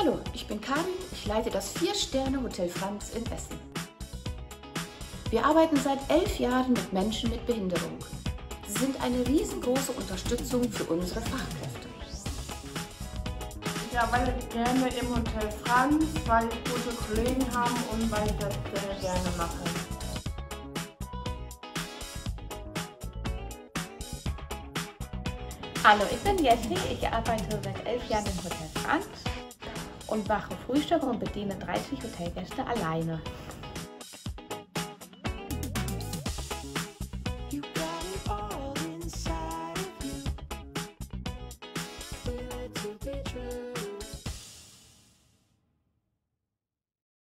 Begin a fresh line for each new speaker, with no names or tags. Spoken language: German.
Hallo, ich bin Karin, ich leite das 4-Sterne-Hotel Franz in Essen. Wir arbeiten seit 11 Jahren mit Menschen mit Behinderung. Sie sind eine riesengroße Unterstützung für unsere Fachkräfte.
Ich arbeite gerne im Hotel Franz, weil ich gute Kollegen habe und weil ich das sehr gerne mache.
Hallo, ich bin Jessie, ich arbeite seit 11 Jahren im Hotel Franz und mache Frühstück und bediene 30 Hotelgäste alleine.